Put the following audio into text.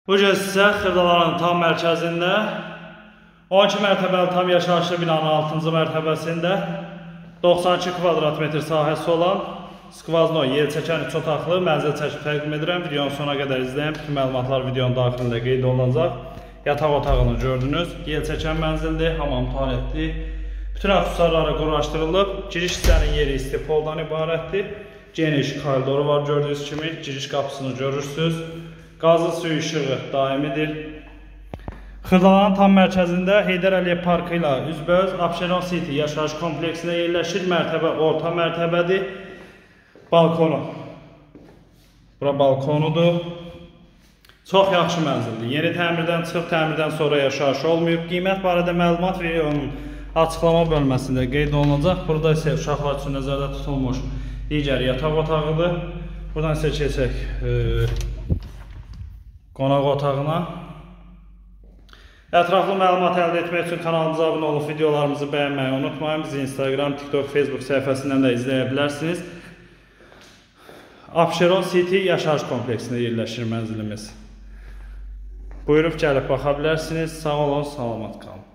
Bu gün sizə Xırdalanın tam mərkəzində 12 mərtəbəli tam yaşayışlı binanın 6-cı mərtəbəsində 92 kvadrat metr sahəsi olan skvazno yer çəkən 3 otaqlı mənzil çəkib təqdim edirəm. Videonun sonuna qədər izləyin. Bütün məlumatlar videonun daxilində qeyd olunacaq. Yataq otağını gördünüz. Yer çəkən mənzildir, hamam tualetli. Bütün aksesuarları quraşdırılıb. Giriş hissənin yeri istipoldan ibarətdir. Geniş koridoru var gördüyünüz kimi. Giriş qapısını görürsünüz. Qazlı suyu işığı daimidir. Xırdalanın tam mərkəzində Heydər Əliyev Parkı ilə üzbəüz Abşeron City yaşayış kompleksində yerləşir. Mərtəbə orta mərtəbədir. Balkonu. Bura balkonudur. Çox yaxşı mənzildir. Yeni təmirdən çıxıb, təmirdən sonra yaşayış olmayıb. Qiymət barədə məlumat videonun açıqlama bölməsində qeyd olunacaq. Burada isə uşaqlar üçün nəzərdə tutulmuş digər yataq otağıdır. Buradan isə keçək qonaq otağına. Ətraflı məlumat əldə etmək üçün kanalımıza abunə olub videolarımızı bəyənməyi unutmayın. Bizi Instagram, TikTok, Facebook səhifəsindən də izləyə bilərsiniz. Abşeron City yaşayış kompleksində yerləşir mənzilimiz. Buyurub gəlib baxa bilərsiniz. Sağ olun, salamat qalın.